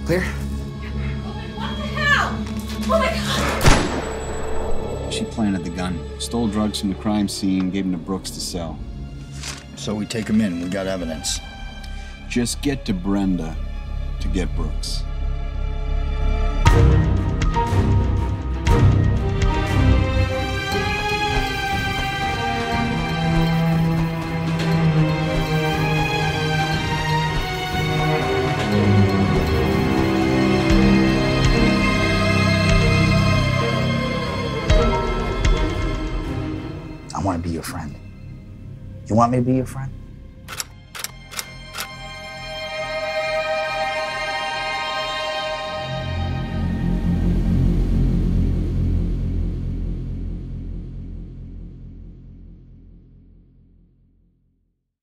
Clear? What the hell? Oh my God! She planted the gun, stole drugs from the crime scene, gave them to Brooks to sell. So we take him in. We got evidence. Just get to Brenda to get Brooks. I want to be your friend. You want me to be your friend?